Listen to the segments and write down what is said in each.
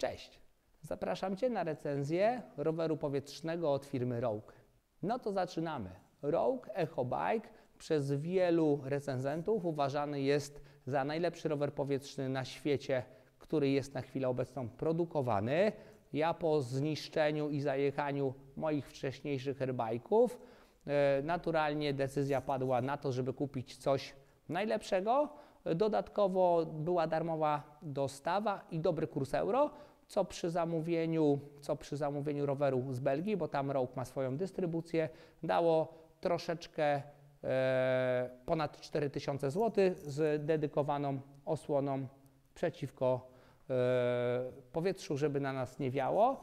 Cześć! Zapraszam Cię na recenzję roweru powietrznego od firmy Rogue. No to zaczynamy. Rogue Echo Bike przez wielu recenzentów uważany jest za najlepszy rower powietrzny na świecie, który jest na chwilę obecną produkowany. Ja po zniszczeniu i zajechaniu moich wcześniejszych airbike'ów naturalnie decyzja padła na to, żeby kupić coś najlepszego. Dodatkowo była darmowa dostawa i dobry kurs euro, co przy zamówieniu roweru z Belgii, bo tam Rogue ma swoją dystrybucję, dało troszeczkę ponad 4000 zł z dedykowaną osłoną przeciwko powietrzu, żeby na nas nie wiało.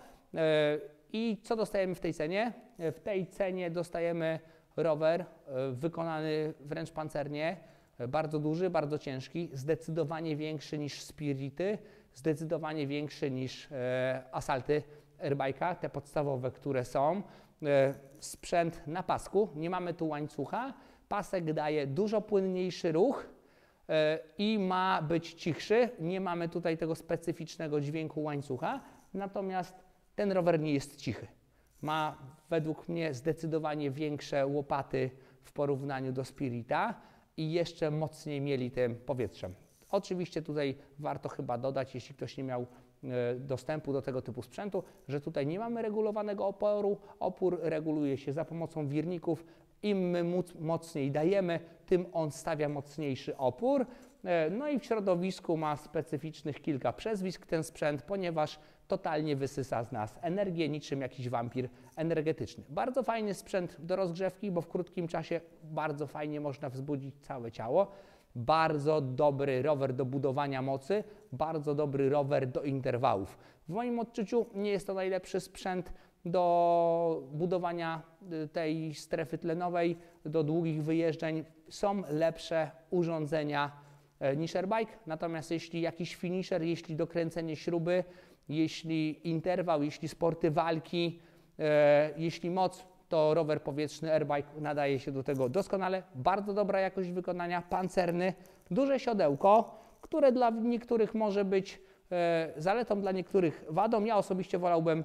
I co dostajemy w tej cenie? W tej cenie dostajemy rower wykonany wręcz pancernie, bardzo duży, bardzo ciężki, zdecydowanie większy niż Spirity, zdecydowanie większy niż Assalty airbike'a, te podstawowe, które są. Sprzęt na pasku, nie mamy tu łańcucha, pasek daje dużo płynniejszy ruch i ma być cichszy, nie mamy tutaj tego specyficznego dźwięku łańcucha, natomiast ten rower nie jest cichy. Ma według mnie zdecydowanie większe łopaty w porównaniu do Spirita i jeszcze mocniej mieli tym powietrzem. Oczywiście tutaj warto chyba dodać, jeśli ktoś nie miał dostępu do tego typu sprzętu, że tutaj nie mamy regulowanego oporu. Opór reguluje się za pomocą wirników. Im my mocniej dajemy, tym on stawia mocniejszy opór. No i w środowisku ma specyficznych kilka przezwisk ten sprzęt, ponieważ totalnie wysysa z nas energię, niczym jakiś wampir energetyczny. Bardzo fajny sprzęt do rozgrzewki, bo w krótkim czasie bardzo fajnie można wzbudzić całe ciało. Bardzo dobry rower do budowania mocy, bardzo dobry rower do interwałów. W moim odczuciu nie jest to najlepszy sprzęt do budowania tej strefy tlenowej, do długich wyjeżdżeń. Są lepsze urządzenia niż airbike, natomiast jeśli jakiś finisher, jeśli dokręcenie śruby, jeśli interwał, jeśli sporty walki, jeśli moc, to rower powietrzny airbike nadaje się do tego doskonale. Bardzo dobra jakość wykonania, pancerny, duże siodełko, które dla niektórych może być zaletą, dla niektórych wadą. Ja osobiście wolałbym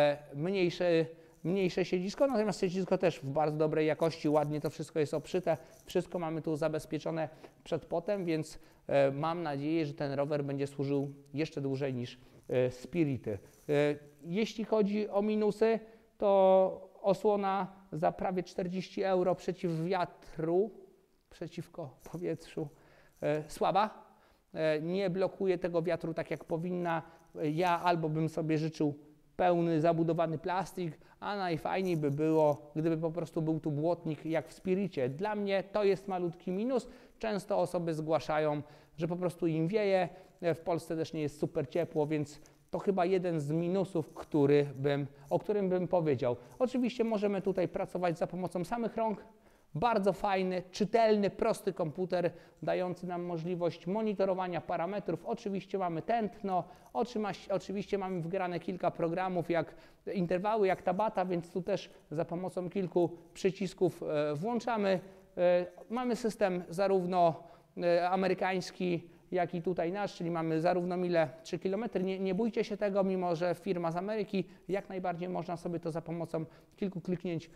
mniejsze siedzisko, natomiast siedzisko też w bardzo dobrej jakości, ładnie to wszystko jest obszyte, wszystko mamy tu zabezpieczone przed potem, więc mam nadzieję, że ten rower będzie służył jeszcze dłużej niż Spirity. Jeśli chodzi o minusy, to osłona za prawie 40 euro przeciw wiatru, przeciwko powietrzu, słaba. Nie blokuje tego wiatru tak jak powinna. Ja albo bym sobie życzył pełny, zabudowany plastik, a najfajniej by było, gdyby po prostu był tu błotnik jak w Spiricie. Dla mnie to jest malutki minus. Często osoby zgłaszają, że po prostu im wieje. W Polsce też nie jest super ciepło, więc to chyba jeden z minusów, o którym bym powiedział. Oczywiście możemy tutaj pracować za pomocą samych rąk. Bardzo fajny, czytelny, prosty komputer, dający nam możliwość monitorowania parametrów. Oczywiście mamy tętno, oczywiście mamy wgrane kilka programów, jak interwały, jak Tabata, więc tu też za pomocą kilku przycisków włączamy. Mamy system zarówno amerykański, jak i tutaj nasz, czyli mamy zarówno milę, 3 km. Nie bójcie się tego, mimo że firma z Ameryki, jak najbardziej można sobie to za pomocą kilku kliknięć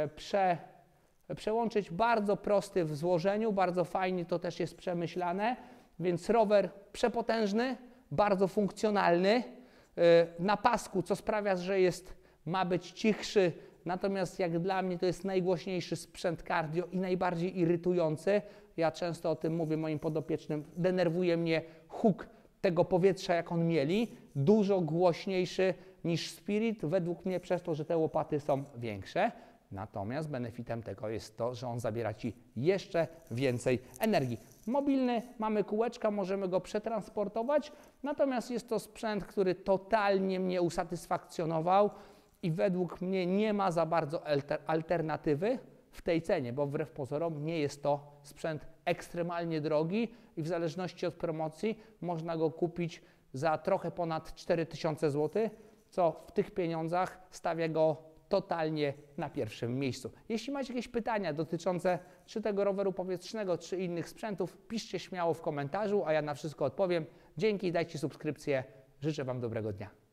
przełączyć. Bardzo prosty w złożeniu, bardzo fajnie to też jest przemyślane, więc rower przepotężny, bardzo funkcjonalny, na pasku, co sprawia, że ma być cichszy, natomiast jak dla mnie to jest najgłośniejszy sprzęt cardio i najbardziej irytujący. Ja często o tym mówię moim podopiecznym, denerwuje mnie huk tego powietrza, jak on mieli, dużo głośniejszy niż Spirit, według mnie przez to, że te łopaty są większe. Natomiast benefitem tego jest to, że on zabiera Ci jeszcze więcej energii. Mobilny, mamy kółeczka, możemy go przetransportować, natomiast jest to sprzęt, który totalnie mnie usatysfakcjonował i według mnie nie ma za bardzo alternatywy w tej cenie, bo wbrew pozorom nie jest to sprzęt ekstremalnie drogi i w zależności od promocji można go kupić za trochę ponad 4000 zł, co w tych pieniądzach stawia go totalnie na pierwszym miejscu. Jeśli macie jakieś pytania dotyczące czy tego roweru powietrznego, czy innych sprzętów, piszcie śmiało w komentarzu, a ja na wszystko odpowiem. Dzięki, dajcie subskrypcję. Życzę Wam dobrego dnia.